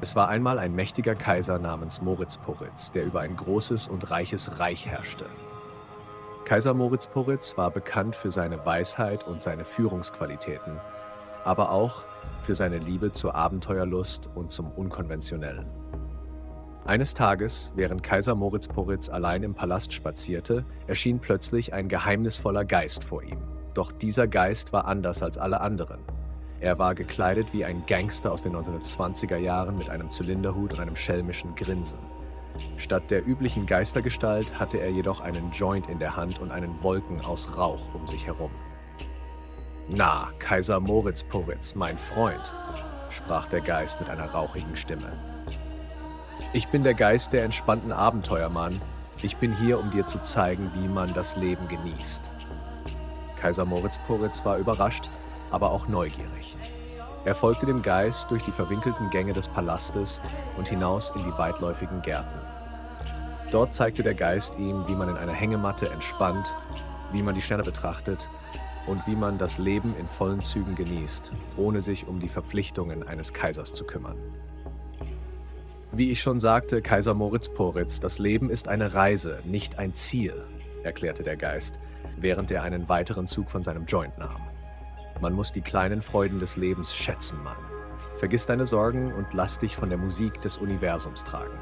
Es war einmal ein mächtiger Kaiser namens Moritz-Poritz, der über ein großes und reiches Reich herrschte. Kaiser Moritz-Poritz war bekannt für seine Weisheit und seine Führungsqualitäten, aber auch für seine Liebe zur Abenteuerlust und zum Unkonventionellen. Eines Tages, während Kaiser Moritz-Poritz allein im Palast spazierte, erschien plötzlich ein geheimnisvoller Geist vor ihm. Doch dieser Geist war anders als alle anderen. Er war gekleidet wie ein Gangster aus den 1920er Jahren mit einem Zylinderhut und einem schelmischen Grinsen. Statt der üblichen Geistergestalt hatte er jedoch einen Joint in der Hand und einen Wolken aus Rauch um sich herum. »Na, Kaiser Moritz-Poritz, mein Freund«, sprach der Geist mit einer rauchigen Stimme. »Ich bin der Geist der entspannten Abenteuermann. Ich bin hier, um dir zu zeigen, wie man das Leben genießt.« Kaiser Moritz-Poritz war überrascht, aber auch neugierig. Er folgte dem Geist durch die verwinkelten Gänge des Palastes und hinaus in die weitläufigen Gärten. Dort zeigte der Geist ihm, wie man in einer Hängematte entspannt, wie man die Sterne betrachtet und wie man das Leben in vollen Zügen genießt, ohne sich um die Verpflichtungen eines Kaisers zu kümmern. Wie ich schon sagte, Kaiser Moritz-Poritz, das Leben ist eine Reise, nicht ein Ziel, erklärte der Geist, während er einen weiteren Zug von seinem Joint nahm. Man muss die kleinen Freuden des Lebens schätzen, Mann. Vergiss deine Sorgen und lass dich von der Musik des Universums tragen.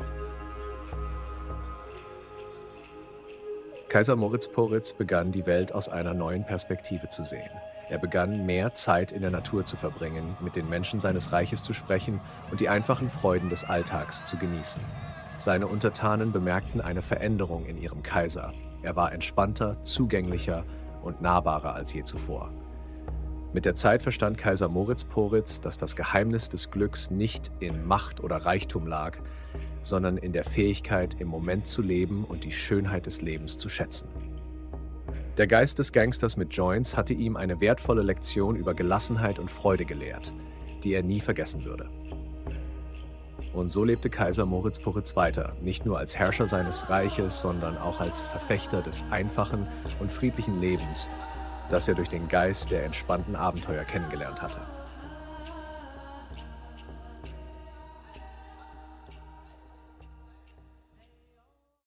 Kaiser Moritz-Poritz begann, die Welt aus einer neuen Perspektive zu sehen. Er begann, mehr Zeit in der Natur zu verbringen, mit den Menschen seines Reiches zu sprechen und die einfachen Freuden des Alltags zu genießen. Seine Untertanen bemerkten eine Veränderung in ihrem Kaiser. Er war entspannter, zugänglicher und nahbarer als je zuvor. Mit der Zeit verstand Kaiser Moritz-Poritz, dass das Geheimnis des Glücks nicht in Macht oder Reichtum lag, sondern in der Fähigkeit, im Moment zu leben und die Schönheit des Lebens zu schätzen. Der Geist des Gangsters mit Joints hatte ihm eine wertvolle Lektion über Gelassenheit und Freude gelehrt, die er nie vergessen würde. Und so lebte Kaiser Moritz-Poritz weiter, nicht nur als Herrscher seines Reiches, sondern auch als Verfechter des einfachen und friedlichen Lebens, das er durch den Geist der entspannten Abenteuer kennengelernt hatte.